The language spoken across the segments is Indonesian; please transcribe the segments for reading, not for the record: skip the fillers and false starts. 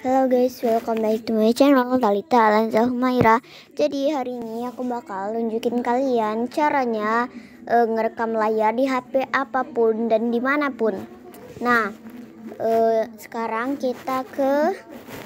Halo guys, welcome back to my channel Talita Alanza Humaira. Jadi hari ini aku bakal nunjukin kalian caranya ngerekam layar di HP apapun dan dimanapun. Nah, sekarang kita ke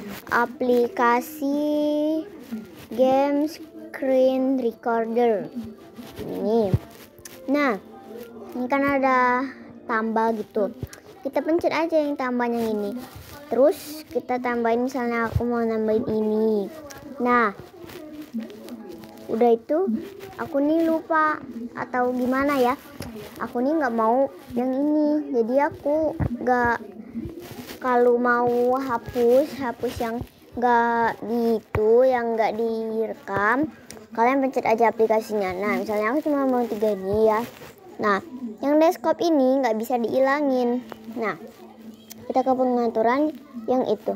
aplikasi game screen recorder ini. Nah, ini kan ada tambah gitu. Kita pencet aja yang tambah yang ini. Terus kita tambahin, misalnya aku mau nambahin ini. Nah, udah itu aku nih lupa atau gimana ya. Aku nih nggak mau yang ini. Jadi aku nggak, kalau mau hapus yang nggak gitu, yang nggak direkam, kalian pencet aja aplikasinya. Nah, misalnya aku cuma mau 3 ini ya. Nah, yang desktop ini nggak bisa dihilangin. Nah, kita ke pengaturan yang itu.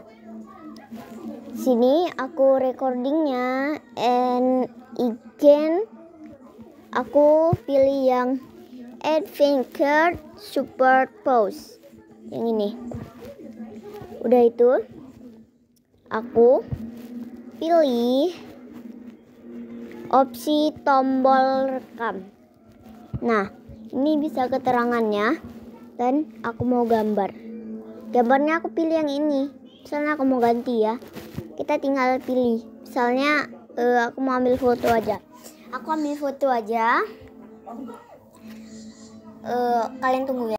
Sini aku recordingnya, and again aku pilih yang Advanced Support Pause yang ini. Udah itu aku pilih opsi tombol rekam. Nah, ini bisa keterangannya, dan aku mau gambarnya aku pilih yang ini. Misalnya aku mau ganti ya, kita tinggal pilih. Misalnya aku mau ambil foto aja, kalian tunggu ya. Kalian tunggu ya.